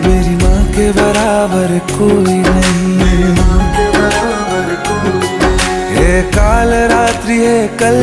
मेरी माँ के बराबर कोई नहीं। ये काल रात्रि है कल